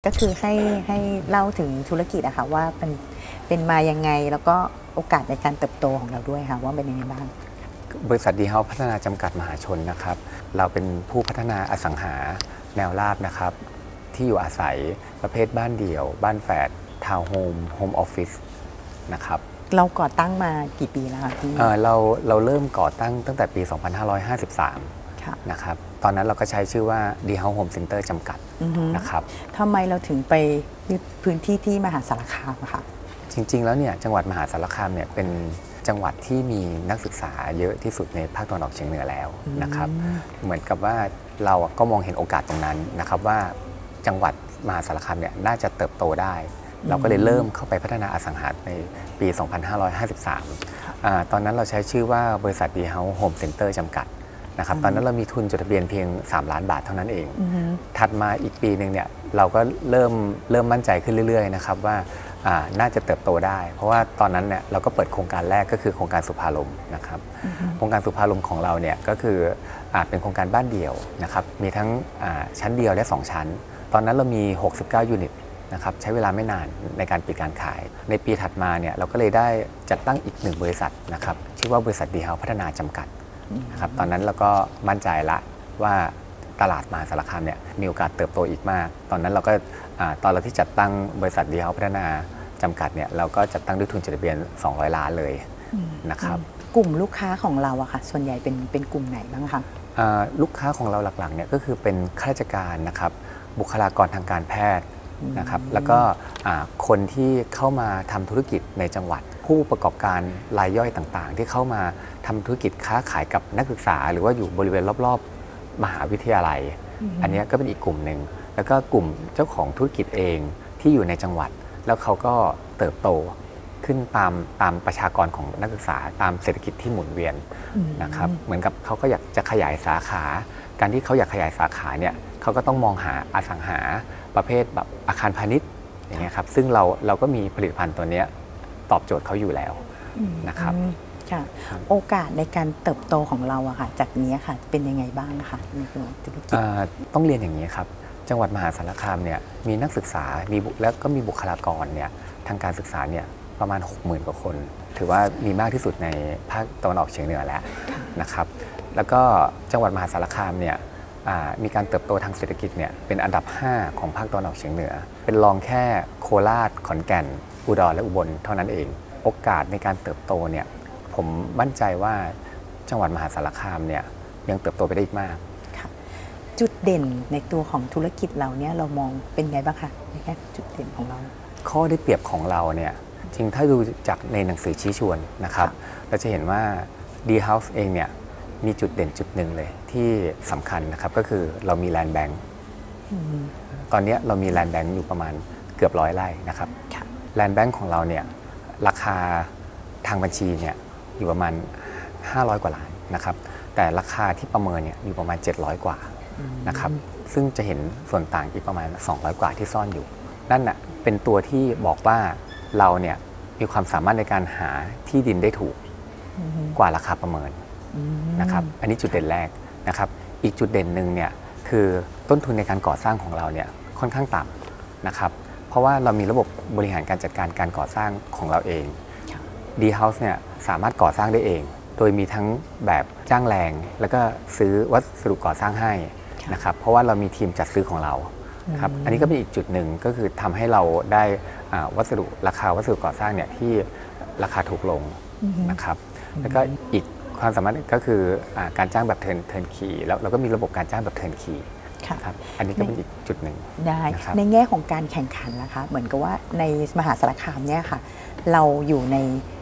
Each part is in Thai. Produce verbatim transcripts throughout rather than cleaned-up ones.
ก็คือให้ให้เล่าถึงธุรกิจอะค่ะว่าเป็นเป็นมายังไงแล้วก็โอกาสในการเติบโตของเราด้วยค่ะว่าเป็นยังไงบ้างบริษัทดีเฮาส์พัฒนาจำกัดมหาชนนะครับเราเป็นผู้พัฒนาอสังหาแนวราบนะครับที่อยู่อาศัยประเภทบ้านเดี่ยวบ้านแฝดทาวน์โฮมโฮมออฟฟิศนะครับเราก่อตั้งมากี่ปีแล้วคะพี่เเราเราเริ่มก่อตั้งตั้งแต่ปี สองพันห้าร้อยห้าสิบสาม นะครับตอนนั้นเราก็ใช้ชื่อว่า ดี House Home Center จำกัดนะครับทำไมเราถึงไปยึดพื้นที่ที่มหาสารคามคะจริงๆแล้วเนี่ยจังหวัดมหาสารคามเนี่ยเป็นจังหวัดที่มีนักศึกษาเยอะที่สุดในภาคตะวันออกเฉียงเหนือแล้วนะครับเหมือนกับว่าเราก็มองเห็นโอกาสตรงนั้นนะครับว่าจังหวัดมหาสารคามเนี่ยน่าจะเติบโตได้เราก็เลยเริ่มเข้าไปพัฒนาอสังหาในปี สองพันห้าร้อยห้าสิบสาม อ่าตอนนั้นเราใช้ชื่อว่าบริษัท ดี House Home Center จำกัดนะครับตอนนั้นเรามีทุนจดทะเบียนเพียงสามล้านบาทเท่านั้นเองถัดมาอีกปีหนึ่งเนี่ยเราก็เริ่มเริ่มมั่นใจขึ้นเรื่อยๆนะครับว่าน่าจะเติบโตได้เพราะว่าตอนนั้นเนี่ยเราก็เปิดโครงการแรกก็คือโครงการสุภาลมนะครับโครงการสุภาลมของเราเนี่ยก็คือเป็นโครงการบ้านเดี่ยวนะครับมีทั้งชั้นเดียวและสองชั้นตอนนั้นเรามีหกสิบเก้ายูนิตนะครับใช้เวลาไม่นานในการปิดการขายในปีถัดมาเนี่ยเราก็เลยได้จัดตั้งอีกหนึ่งบริษัทนะครับชื่อว่าบริษัทดีเฮาส์พัฒนาจำกัดนะครับตอนนั้นเราก็มั่นใจละว่าตลาดมหาสารคามเนี่ยมีโอกาสเติบโตอีกมากตอนนั้นเราก็ตอนเราที่จัดตั้งบริษัทดีเฮาส์พัฒนาจำกัดเนี่ยเราก็จัดตั้งด้วยทุนจดทะเบียนสองร้อยล้านเลยนะครับกลุ่มลูกค้าของเราอะค่ะส่วนใหญ่เป็นเป็นกลุ่มไหนบ้างคะลูกค้าของเราหลักๆเนี่ยก็คือเป็นข้าราชการนะครับบุคลากรทางการแพทย์นะครับแล้วก็คนที่เข้ามาทำธุรกิจในจังหวัดผู้ประกอบการรายย่อยต่างๆที่เข้ามาทำธุรกิจค้าขายกับนักศึกษาหรือว่าอยู่บริเวณรอบๆมหาวิทยาลัยอันนี้ก็เป็นอีกกลุ่มหนึ่งแล้วก็กลุ่มเจ้าของธุรกิจเองที่อยู่ในจังหวัดแล้วเขาก็เติบโตขึ้นตามตามประชากรของนักศึกษาตามเศรษฐกิจที่หมุนเวียนนะครับเหมือนกับเขาก็อยากจะขยายสาขาการที่เขาอยากขยายสาขาเนี่ยเขาก็ต้องมองหาอสังหาประเภทแบบอาคารพาณิชย์อย่างเงี้ยครับซึ่งเราเราก็มีผลิตภัณฑ์ตัวนี้ตอบโจทย์เขาอยู่แล้วนะครับค่ะโอกาสในการเติบโตของเราอะค่ะจากนี้ค่ะเป็นยังไงบ้างคะในตัวธุรกิจต้องเรียนอย่างนี้ครับจังหวัดมหาสารคามเนี่ยมีนักศึกษามีแล้วก็มีบุคลากรเนี่ยทางการศึกษาเนี่ยประมาณ หกหมื่น กว่าคนถือว่ามีมากที่สุดในภาคตะวันออกเฉียงเหนือแล้วนะครับแล้วก็จังหวัดมหาสารคามเนี่ยมีการเติบโตทางเศรษฐกิจเนี่ยเป็นอันดับห้าของภาคตะวันออกเฉียงเหนือเป็นรองแค่โคราชขอนแก่นอุดรและอุบลเท่านั้นเองโอกาสในการเติบโตเนี่ยผมมั่นใจว่าจังหวัดมหาสารคามเนี่ยยังเติบโตไปได้อีกมากจุดเด่นในตัวของธุรกิจเราเนี่ยเรามองเป็นไงบ้างคะในแค่จุดเด่นของเราข้อได้เปรียบของเราเนี่ยจริงถ้าดูจากในหนังสือชี้ชวนนะครับเราจะเห็นว่า ดี House เองเนี่ยมีจุดเด่นจุดหนึ่งเลยที่สำคัญนะครับก็คือเรามีแลนด์แบงค์ตอนนี้เรามีแลนด์แบงค์อยู่ประมาณเกือบร้อยไร่นะครับแลนด์แบงค์ของเราเนี่ยราคาทางบัญชีเนี่ยอยู่ประมาณห้าร้อยกว่าล้านนะครับแต่ราคาที่ประเมินเนี่ยอยู่ประมาณเจ็ดร้อยกว่านะครับซึ่งจะเห็นส่วนต่างอีกประมาณสองร้อยกว่าที่ซ่อนอยู่นั่นน่ะเป็นตัวที่บอกว่าเราเนี่ยมีความสามารถในการหาที่ดินได้ถูกกว่าราคาประเมินนะครับอันนี้จุดเด่นแรกนะครับอีกจุดเด่นหนึ่งเนี่ยคือต้นทุนในการก่อสร้างของเราเนี่ยค่อนข้างต่ำนะครับเพราะว่าเรามีระบบบริหารการจัดการการก่อสร้างของเราเอง ดี House เนี่ยสามารถก่อสร้างได้เองโดยมีทั้งแบบจ้างแรงแล้วก็ซื้อวัสดุก่อสร้างให้นะครับเพราะว่าเรามีทีมจัดซื้อของเราครับอันนี้ก็เป็นอีกจุดหนึ่งก็คือทำให้เราได้วัสดุราคาวัสดุก่อสร้างเนี่ยที่ราคาถูกลงนะครับแล้วก็อีกความสามารถก็คือการจ้างแบบเทิร์นเทิร์นคีแล้วเราก็มีระบบการจ้างแบบเทิร์นคีครับอันนี้ก็เป็นอีกจุดหนึ่งได้ในแง่ของการแข่งขันนะคะเหมือนกับว่าในมหาสารคามเนี่ยค่ะเราอยู่ใน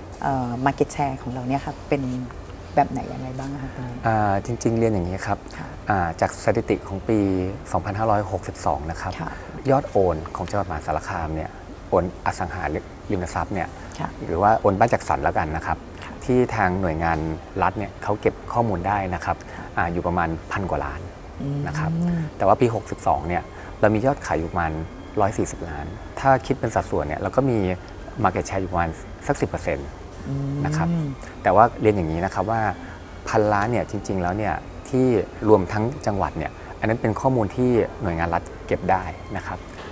market share ของเราเนี่ยค่ะเป็นแบบไหนยังไงบ้างคะตรงนี้จริงๆเรียนอย่างนี้ครับจากสถิติของปี สองพันห้าร้อยหกสิบสอง นะครับยอดโอนของจังหวัดมหาสารคามเนี่ยโอนอสังหาริมทรัพย์เนี่ยหรือว่าโอนบ้านจัดสรรแล้วกันนะครับที่ทางหน่วยงานรัฐเนี่ยเขาเก็บข้อมูลได้นะครับ อ, อยู่ประมาณพันกว่าล้านนะครับแต่ว่าปีหกสิบสองเนี่ยเรามียอดขายอยู่ประมาณหนึ่งร้อยสี่สิบล้านถ้าคิดเป็นสัดส่วนเนี่ยเราก็มี market share อยู่ประมาณสัก สิบเปอร์เซ็นต์ นะครับแต่ว่าเรียนอย่างนี้นะครับว่าพันล้านเนี่ยจริงๆแล้วเนี่ยที่รวมทั้งจังหวัดเนี่ยอันนั้นเป็นข้อมูลที่หน่วยงานรัฐเก็บได้นะครับ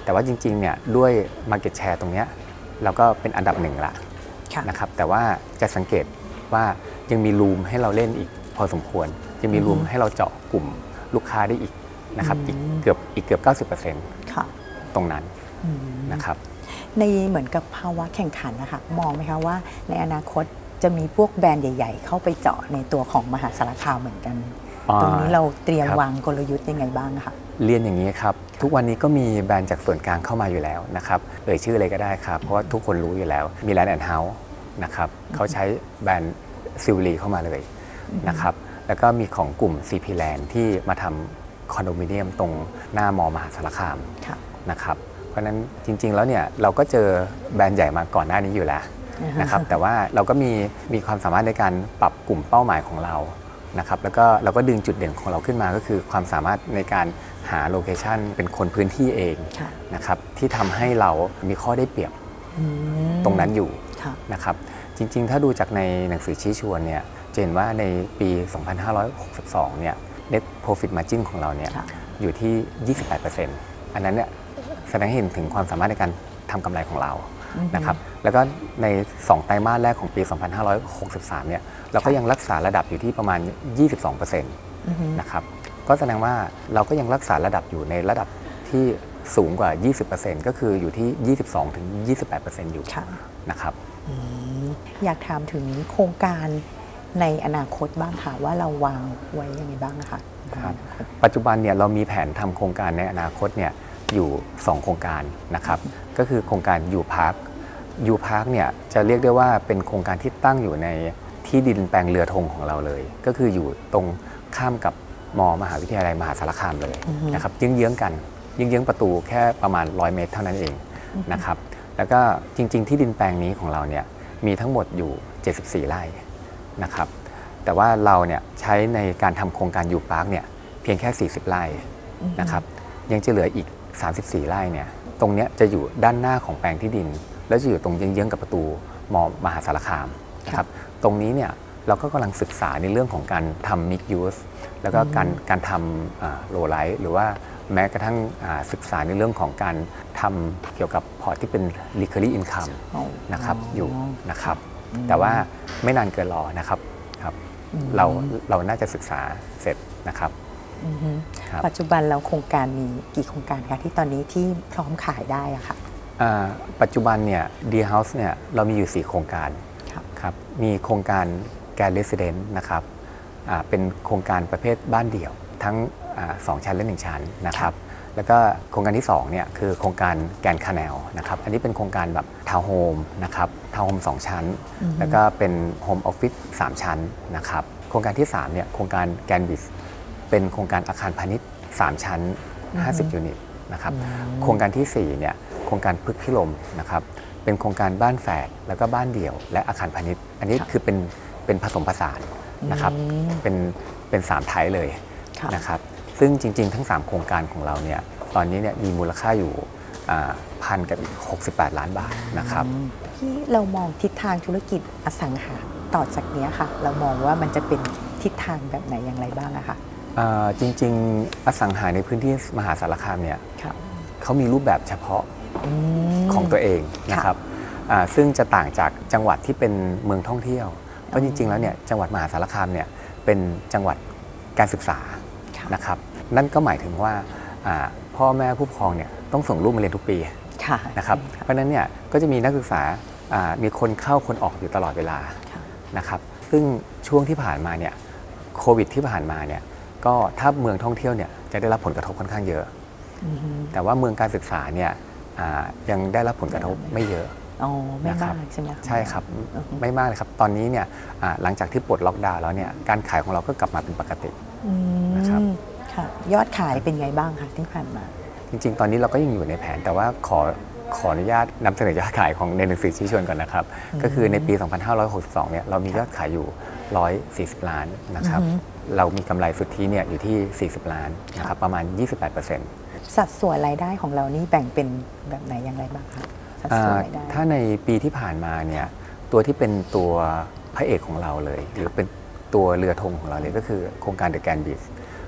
แต่ว่าจริงๆเนี่ยด้วย Market Share ตรงเนี้ยเราก็เป็นอันดับหนึ่งละนะครับแต่ว่าจะสังเกตว่ายังมีรูมให้เราเล่นอีกพอสมควรยังมีรูมให้เราเจาะกลุ่มลูกค้าได้อีกนะครับอีกเกือบอีกเกือบ เก้าสิบเปอร์เซ็นต์ ตรงนั้นนะครับในเหมือนกับภาวะแข่งขันนะคะมองไหมคะว่าในอนาคตจะมีพวกแบรนด์ใหญ่ๆเข้าไปเจาะในตัวของมหาสารคามเหมือนกันตรงนี้เราเตรียมวางกลยุทธ์ยังไงบ้างคะเรียนอย่างนี้ครับทุกวันนี้ก็มีแบรนด์จากส่วนกลางเข้ามาอยู่แล้วนะครับเอ่ยชื่ออะไรก็ได้ครับเพราะว่าทุกคนรู้อยู่แล้วมีแลนด์แอนด์เฮาส์นะครับเขาใช้แบรนด์ซิลลีเข้ามาเลยนะครับแล้วก็มีของกลุ่ม ซี พี Land ที่มาทำคอนโดมิเนียมตรงหน้ามอมหาสารคามนะครับเพราะฉะนั้นจริงๆแล้วเนี่ยเราก็เจอแบรนด์ใหญ่มาก่อนหน้านี้อยู่แล้วนะครับแต่ว่าเราก็มีมีความสามารถในการปรับกลุ่มเป้าหมายของเรานะครับแล้วก็เราก็ดึงจุดเด่นของเราขึ้นมาก็คือความสามารถในการหาโลเคชันเป็นคนพื้นที่เองนะครับที่ทำให้เรามีข้อได้เปรียบตรงนั้นอยู่นะครับจริงๆถ้าดูจากในหนังสือชี้ชวนเนี่ยจะเห็นว่าในปี สองพันห้าร้อยหกสิบสอง เนี่ย Net Profit Margin ของเราเนี่ยอยู่ที่ ยี่สิบแปดเปอร์เซ็นต์ อันนั้นเนี่ยแสดงให้เห็นถึงความสามารถในการทำกำไรของเรานะครับแล้วก็ในสองไตรมาสแรกของปี สองพันห้าร้อยหกสิบสาม เนี่ยเราก็ยังรักษาระดับอยู่ที่ประมาณ ยี่สิบสองเปอร์เซ็นต์ นะครับก็แสดงว่าเราก็ยังรักษาระดับอยู่ในระดับที่สูงกว่า ยี่สิบเปอร์เซ็นต์ ก็คืออยู่ที่ ยี่สิบสองถึงยี่สิบแปดเปอร์เซ็นต์ อยู่นะครับอยากถามถึงโครงการในอนาคตบ้างค่ะว่าเราวางไว้ยังไงบ้างนะคะครับปัจจุบันเนี่ยเรามีแผนทำโครงการในอนาคตเนี่ยอยู่สองโครงการนะครับก็คือโครงการยูพาร์คยูพาร์คเนี่ยจะเรียกได้ว่าเป็นโครงการที่ตั้งอยู่ในที่ดินแปลงเรือธงของเราเลยก็คืออยู่ตรงข้ามกับมอมหาวิทยาลัยมหาสารคามเลยนะครับเยื้องๆกันเยื้องๆประตูแค่ประมาณร้อยเมตรเท่านั้นเองนะครับแล้วก็จริงๆที่ดินแปลงนี้ของเราเนี่ยมีทั้งหมดอยู่เจ็ดสิบสี่ไร่นะครับแต่ว่าเราเนี่ยใช้ในการทำโครงการยูพาร์คเนี่ยเพียงแค่สี่สิบไร่นะครับยังจะเหลืออีกสามสิบสี่ไร่เนี่ยตรงเนี้ยจะอยู่ด้านหน้าของแปลงที่ดินแล้วจะอยู่ตรงเยื้องๆกับประตูมอมหาสารคามนะครับตรงนี้เนี่ยเราก็กำลังศึกษาในเรื่องของการทำ mixed use แล้วก็การการทำโลไลท์หรือว่าแม้กระทั่งศึกษาในเรื่องของการทำเกี่ยวกับพอร์ตที่เป็น recurring income นะครับอยู่นะครับแต่ว่าไม่นานเกินรอนะครับครับเราเราน่าจะศึกษาเสร็จนะครับปัจจุบันเราโครงการมีกี่โครงการคะที่ตอนนี้ที่พร้อมขายได้อะค่ะปัจจุบันเนี่ย D House เนี่ยเรามีอยู่สี่โครงการครับมีโครงการแกรนด์เรสซิเดนต์นะครับเป็นโครงการประเภทบ้านเดี่ยวทั้งสองชั้นและหนึ่งชั้นนะครับแล้วก็โครงการที่สองเนี่ยคือโครงการแกรนด์คาแนลนะครับอันนี้เป็นโครงการแบบทาวน์โฮมนะครับทาวน์โฮมสองชั้นแล้วก็เป็นโฮมออฟฟิศสามชั้นนะครับโครงการที่สามเนี่ยโครงการแกรนด์วิสเป็นโครงการอาคารพาณิชย์สามชั้นห้าสิบยูนิตนะครับโครงการที่สี่เนี่ยโครงการพฤกษ์พิรมนะครับเป็นโครงการบ้านแฝดแล้วก็บ้านเดี่ยวและอาคารพาณิชย์อันนี้คือเป็นเป็นผสมผสานนะครับเป็นเป็นสามไทยเลยนะครับซึ่งจริงๆทั้งสามโครงการของเราเนี่ยตอนนี้เนี่ยมีมูลค่าอยู่พันกับอีกหกสิบแปดล้านบาทนะครับที่เรามองทิศทางธุรกิจอสังหาต่อจากนี้ค่ะเรามองว่ามันจะเป็นทิศทางแบบไหนอย่างไรบ้างอะคะจริงๆอสังหาในพื้นที่มหาสารคามเนี่ยเขามีรูปแบบเฉพาะของตัวเองนะครับซึ่งจะต่างจากจังหวัดที่เป็นเมืองท่องเที่ยวเพราะจริงๆแล้วเนี่ยจังหวัดมหาสารคามเนี่ยเป็นจังหวัดการศึกษานะครับนั่นก็หมายถึงว่าพ่อแม่ผู้ปกครองเนี่ยต้องส่งลูกมาเรียนทุกปีนะครับเพราะฉะนั้นเนี่ยก็จะมีนักศึกษามีคนเข้าคนออกอยู่ตลอดเวลานะครับซึ่งช่วงที่ผ่านมาเนี่ยโควิดที่ผ่านมาเนี่ยก็ถ้าเมืองท่องเที่ยวเนี่ยจะได้รับผลกระทบค่อนข้างเยอะแต่ว่าเมืองการศึกษาเนี่ยยังได้รับผลกระทบไม่เยอะอ๋อไม่มากใช่ไหมใช่ครับไม่มากเลยครับตอนนี้เนี่ยหลังจากที่ปลดล็อกดาวน์แล้วเนี่ยการขายของเราก็กลับมาเป็นปกตินะครับค่ะยอดขายเป็นไงบ้างคะที่ผ่านมาจริงๆตอนนี้เราก็ยังอยู่ในแผนแต่ว่าขอขออนุญาตนำเสนอยอดขายของในหนังสือชี้ชวนก่อนนะครับก็คือในปี สองพันห้าร้อยหกสิบสอง เนี่ยเรามียอดขายอยู่หนึ่งร้อยสี่สิบล้านนะครับเรามีกำไรสุทธิเนี่ยอยู่ที่สี่สิบล้านนะครับประมาณ ยี่สิบแปดเปอร์เซ็นต์สัดส่วนรายได้ของเรานี่แบ่งเป็นแบบไหนอย่างไรบ้างคะถ้าในปีที่ผ่านมาเนี่ยตัวที่เป็นตัวพระเอกของเราเลยหรือเป็นตัวเรือธงของเราเลยก็คือโครงการ The Grand Beach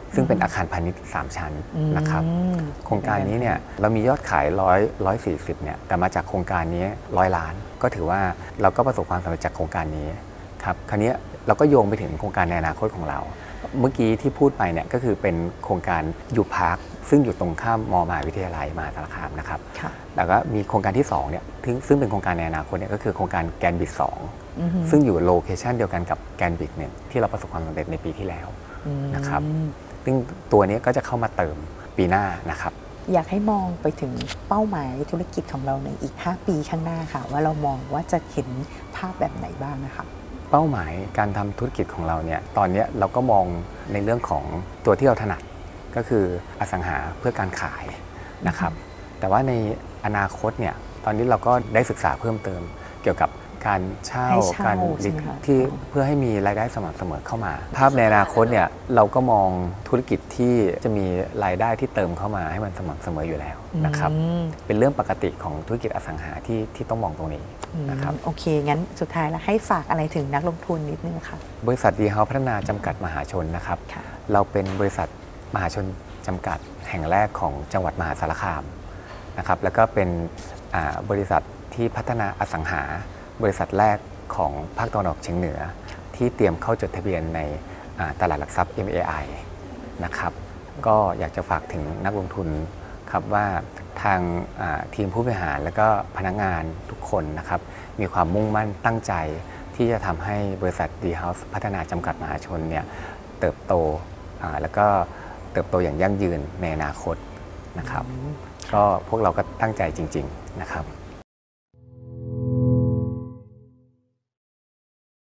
ซึ่งเป็นอาคารพาณิชย์สามชั้นนะครับอืมโครงการนี้เนี่ยเรามียอดขายร้อยร้อยสี่สิบเนี่ยแต่มาจากโครงการนี้ร้อยล้านก็ถือว่าเราก็ประสบความสำเร็จจากโครงการนี้ครับคราวนี้เราก็โยงไปถึงโครงการในอนาคตของเรา เมื่อกี้ที่พูดไปเนี่ยก็คือเป็นโครงการยูพาร์คซึ่งอยู่ตรงข้ามมมหาวิทยาลัยมหาสารคามนะครับแล้วก็มีโครงการที่สองเนี่ยซึ่งเป็นโครงการในอนาคตเนี่ยก็คือโครงการแกนบิดสองซึ่งอยู่โลเคชันเดียวกันกับแกนบิดเนี่ยที่เราประสบความสำเร็จในปีที่แล้วนะครับซึ่งตัวนี้ก็จะเข้ามาเติมปีหน้านะครับอยากให้มองไปถึงเป้าหมายธุรกิจของเราในอีกห้าปีข้างหน้าค่ะว่าเรามองว่าจะเห็นภาพแบบไหนบ้างนะคะเป้าหมายการทำธุรกิจของเราเนี่ยตอนนี้เราก็มองในเรื่องของตัวที่เราถนัดก็คืออสังหาเพื่อการขายนะครับแต่ว่าในอนาคตเนี่ยตอนนี้เราก็ได้ศึกษาเพิ่มเติมเกี่ยวกับการเช่าการลิขที่เพื่อให้มีรายได้สม่ำเสมอเข้ามาภาพในอนาคตเนี่ยเราก็มองธุรกิจที่จะมีรายได้ที่เติมเข้ามาให้มันสม่ำเสมออยู่แล้วนะครับเป็นเรื่องปกติของธุรกิจอสังหาที่ที่ต้องมองตรงนี้นะครับโอเคงั้นสุดท้ายแล้วให้ฝากอะไรถึงนักลงทุนนิดนึงค่ะบริษัทดีเฮาส์พัฒนาจำกัดมหาชนนะครับเราเป็นบริษัทมหาชนจำกัดแห่งแรกของจังหวัดมหาสารคามนะครับแล้วก็เป็นบริษัทที่พัฒนาอสังหาบริษัทแรกของภาคตะวันออกเฉียงเหนือที่เตรียมเข้าจดทะเบียนในตลาดหลักทรัพย์ เอ็ม เอ ไอ นะครับก็อยากจะฝากถึงนักลงทุนครับว่าทางทีมผู้บริหารและก็พนักงานทุกคนนะครับมีความมุ่งมั่นตั้งใจที่จะทำให้บริษัท D House พัฒนาจำกัดมหาชนเนี่ยเติบโตแล้วก็เติบโตอย่างยั่งยืนในอนาคตนะครับก็พวกเราก็ตั้งใจจริงๆนะครับ